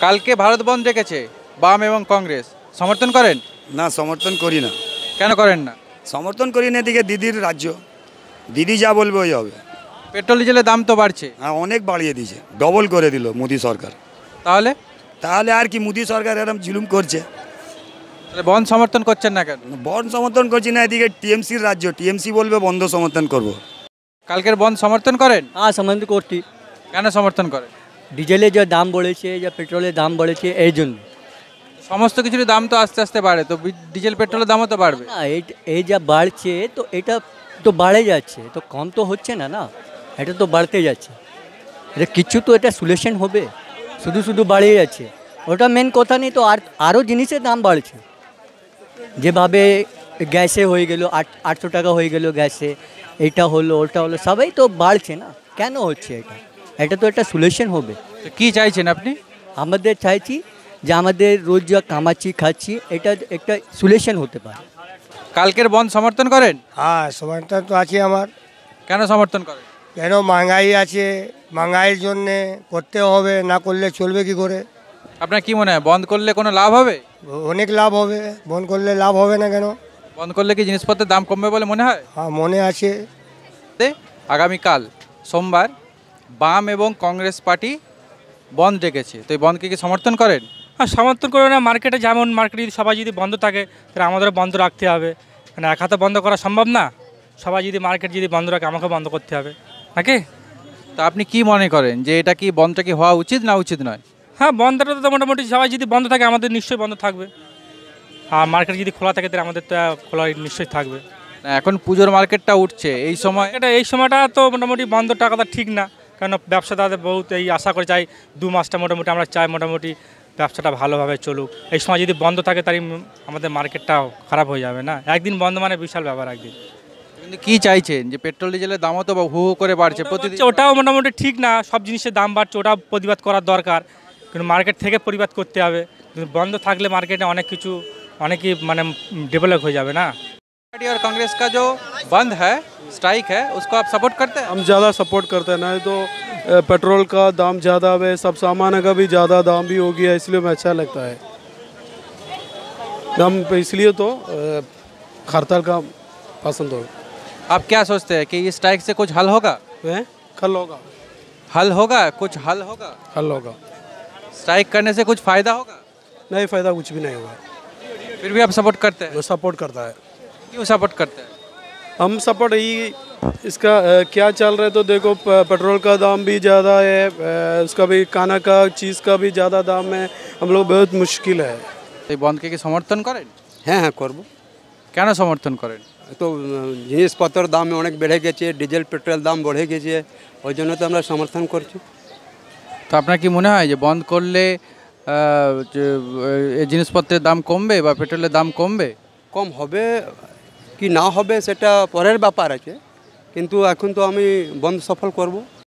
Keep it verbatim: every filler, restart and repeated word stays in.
কালকে ভারত বন্ধ ডেকেছে বাম এবং কংগ্রেস, সমর্থন করেন? না, সমর্থন করি না। কেন করেন না? সমর্থন করি না, এদিকে দিদির রাজ্য, দিদি যা বলবে ওই হবে। পেট্রোল ডিজেলের দাম তো বাড়ছে। হ্যাঁ, অনেক বাড়িয়ে দিয়েছে, ডবল করে দিল মোদি সরকার। তাহলে তাহলে আর কি, মোদি সরকার এরকম জুলুম করছে। তাহলে বন্ধ সমর্থন করছেন না কেন? বন্ধ সমর্থন করছি না, এদিকে টিএমসির রাজ্য, টিএমসি বলবে বন্ধ সমর্থন করব। কালকের বন্ধ সমর্থন করেন? হ্যাঁ, সমর্থন করছি। কেন সমর্থন করেন? ডিজেলের যা দাম বেড়েছে, যা পেট্রোলের দাম বেড়েছে, এই জন্য। সমস্ত কিছুর দাম তো আস্তে আস্তে বাড়ে, তো বি- ডিজেল পেট্রোলের দামও তো বাড়বে। না, এই এই যা বাড়ছে তো এটা তো বাড়ে যাচ্ছে, তো কম তো হচ্ছে না না, এটা তো বাড়তে যাচ্ছে। এটা কিছু তো এটা সলিউশন হবে, শুধু শুধু বাড়িয়ে যাচ্ছে, ওটা মেন কথা নেই। তো আর আরও জিনিসের দাম বাড়ছে, যেভাবে গ্যাসে হয়ে গেল আট আটশো টাকা হয়ে গেল গ্যাসে, এটা হলো ওটা হলো, সবাই তো বাড়ছে না। কেন হচ্ছে এটা? এটা তো একটা সলিউশন হবে। তো কি চাইছেন আপনি? আমাদের চাইছি যে আমাদের রোজ যা কামাচ্ছি খাচ্ছি, এটা একটা সলিউশন হতে পারে। কালকের বন্ধ সমর্থন করেন? হ্যাঁ, সমর্থন তো আছে আমার। কেন সমর্থন করেন? কেন? মহঙ্গাই আছে, মহঙ্গাইয়ের জন্যে করতে হবে, না করলে চলবে কি করে? আপনার কি মনে হয় বন্ধ করলে কোনো লাভ হবে? অনেক লাভ হবে, বন্ধ করলে লাভ হবে না কেন? বন্ধ করলে কি জিনিসপত্রের দাম কমবে বলে মনে হয়? হ্যাঁ, মনে আছে। তে আগামীকাল সোমবার বাম এবং কংগ্রেস পার্টি বন্ধ ডেকেছে, তো এই বন্ধকে কি সমর্থন করেন? আর সমর্থন করবে না, মার্কেটে যেমন মার্কেটে যদি সবাই যদি বন্ধ থাকে তাহলে আমাদেরও বন্ধ রাখতে হবে। মানে এক হাতে বন্ধ করা সম্ভব না, সবাই যদি মার্কেট যদি বন্ধ রাখে আমাকে বন্ধ করতে হবে নাকি? তো আপনি কি মনে করেন যে এটা কি বন্ধটা কি হওয়া উচিত না উচিত নয়? হ্যাঁ, বন্ধটা তো মোটামুটি সবাই যদি বন্ধ থাকে আমাদের নিশ্চয়ই বন্ধ থাকবে, আর মার্কেট যদি খোলা থাকে তাহলে আমাদের তো খোলা নিশ্চয়ই থাকবে। না, এখন পুজোর মার্কেটটা উঠছে এই সময়। এটা এই সময়টা তো মোটামুটি বন্ধ টাকাটা ঠিক না, কারণ ব্যবসাদারদের বহুত এই আশা করে চাই দু মাসটা মোটামুটি আমরা চাই মোটামুটি ব্যবসাটা ভালোভাবে চলুক। এই সময় যদি বন্ধ থাকে তাহলে আমাদের মার্কেটটাও খারাপ হয়ে যাবে না। একদিন বন্ধ মানে বিশাল ব্যাপার একদিন। কিন্তু কি চাইছেন যে পেট্রোল ডিজেলের দামও তো হু হু করে বাড়ছে প্রতিদিন। ওটাও মোটামুটি ঠিক না, সব জিনিসের দাম বাড়ছে, ওটাও প্রতিবাদ করার দরকার, কিন্তু মার্কেট থেকে প্রতিবাদ করতে হবে। কিন্তু বন্ধ থাকলে মার্কেটে অনেক কিছু অনেকই মানে ডেভেলপ হয়ে যাবে না। पार्टी और कांग्रेस का जो बंद है, स्ट्राइक है, उसको आप सपोर्ट करते हैं? हम ज़्यादा सपोर्ट करते हैं। नहीं तो अ, पेट्रोल का दाम ज़्यादा है, सब सामान का भी ज़्यादा दाम भी हो गया, इसलिए हमें अच्छा लगता है। हम इसलिए तो अ, हड़ताल का पसंद हो। आप क्या सोचते हैं कि इस स्ट्राइक से कुछ हल होगा? हैं? कल होगा, हल होगा, कुछ हल होगा? हल होगा। स्ट्राइक करने से कुछ फायदा होगा? नहीं, फ़ायदा कुछ भी नहीं होगा। फिर भी आप सपोर्ट करते हैं? वो सपोर्ट करता है। क्यों सपोर्ट करते हैं? हम सपोर्ट यही इसका अ, क्या चल रहा है तो देखो, प- पेट्रोल का दाम भी ज़्यादा है, अ, उसका भी खाना का चीज़ का भी ज़्यादा दाम है, हम लोग बहुत मुश्किल है। এই বন্ধকে কি সমর্থন করেন? হ্যাঁ হ্যাঁ করব। কেন সমর্থন করেন? তো উম, জিনিসপত্রের দাম অনেক বেড়ে গেছে, ডিজেল পেট্রোল দাম বেড়ে গেছে, ওই জন্য তো আমরা সমর্থন করছি। তো আপনার কি মনে হয় যে বন্ধ করলে আহ, যে, আহ, এই জিনিসপত্রের দাম কমবে বা পেট্রোলের দাম কমবে? কম হবে কি না হবে সেটা পরের ব্যাপার আছে, কিন্তু এখন তো আমি বন্ধ সফল করব।